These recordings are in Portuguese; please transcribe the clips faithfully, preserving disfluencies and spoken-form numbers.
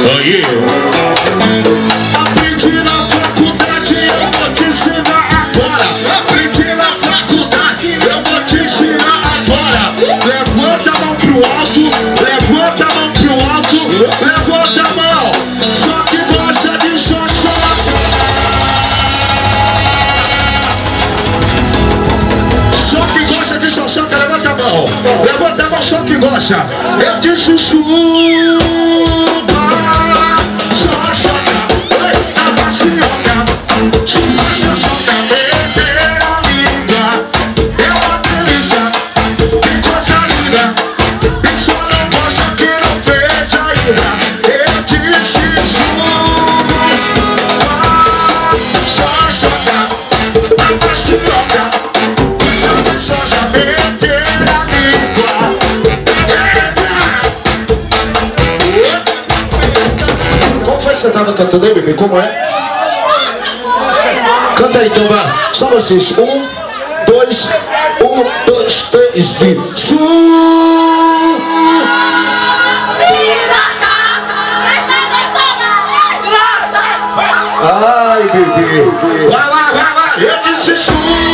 Aí. Aprendi na faculdade, eu vou te ensinar agora. Aprendi na faculdade, eu vou te ensinar agora. Levanta a mão pro alto, levanta a mão pro alto, levanta a mão. Só que gosta de xoxoxa. Só que gosta de xoxoxa, levanta a mão. Levanta a mão, só que gosta. Eu de chuchu. Você tava cantando aí, bebê? Como é? Canta aí, então, vai. Só vocês. Um, dois, um, dois, três e... Ai, bebê. Vai lá, vai lá. Eu disse chu.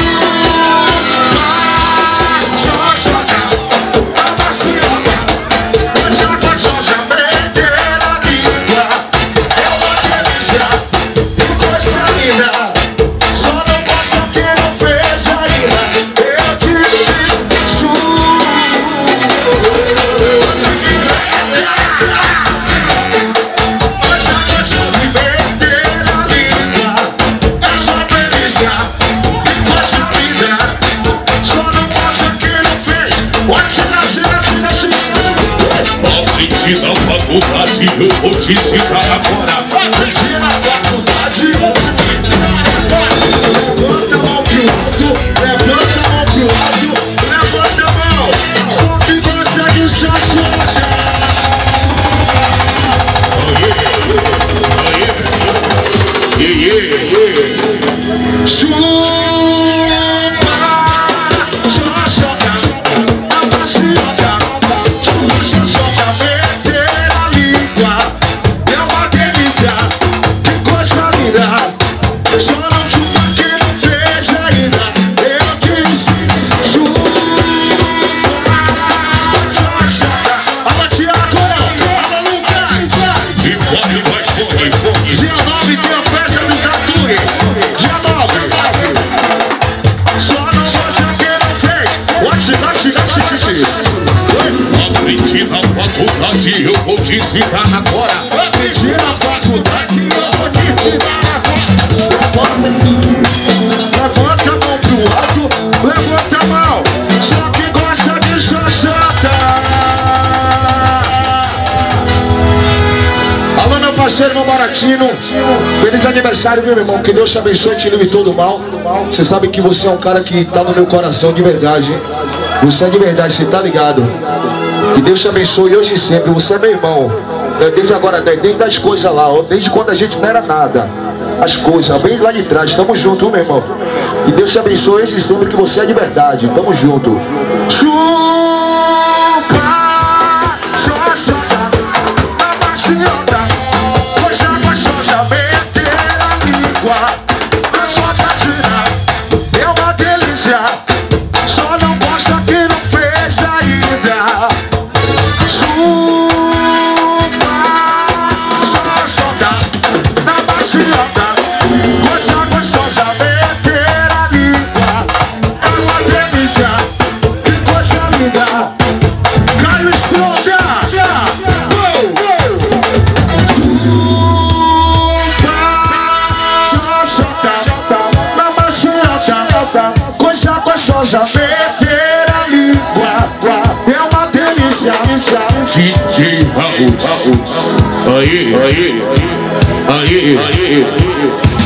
Aprendi na faculdade, eu vou te ensinar agora. Aprendi na faculdade, eu vou te ensinar agora. Levanta a mão pro alto, levanta a mão pro alto, levanta a mão. Só que gosta de xoxoxa. Oh yeah, yeah, yeah. Chupa, xoxoxa, apaixonada. Chupa, xoxoxa, meter a língua. É uma delícia, que coisa linda. Só não chupa quem não fez ainda. Eu disse chupa, xoxoxa. Alô, Tiago, alô, Lucas. E pode, vai, pode, pode. Dia nove tem a festa do Tatuí. Dia nove. Só não gosta quem não fez. Oxi, oxi, oxi, oxi. Aprendi na faculdade, eu vou te ensinar agora. Aprendi na faculdade, eu vou te ensinar agora. Levanta a mão pro alto, levanta a mão. Só que gosta de xoxota. Alô, meu parceiro, meu Baratino. Feliz aniversário, meu irmão. Que Deus te abençoe e te livre todo mal. Você sabe que você é um cara que tá no meu coração de verdade, hein? Você é de verdade, você tá ligado? Que Deus te abençoe hoje e sempre. Você é meu irmão. É desde agora, desde as coisas lá, ó, desde quando a gente não era nada. As coisas, bem lá de trás. Tamo junto, meu irmão. Que Deus te abençoe hoje e sempre, que você é de verdade. Tamo junto. Chupa, xoxota, apaixonada. Coisa gostosa, meter a língua. A sua patina é uma delícia. Só não gosta quem não fez ainda. Chupa, xoxota, na maciota. Coisa gostosa, meter a língua. É uma delícia, que coisa linda. Caio Estronda. Chupa, xoxota, na maciota. Coisa gostosa, meter a língua. É uma delícia. D J Raul. Aí, aí, aí, aí.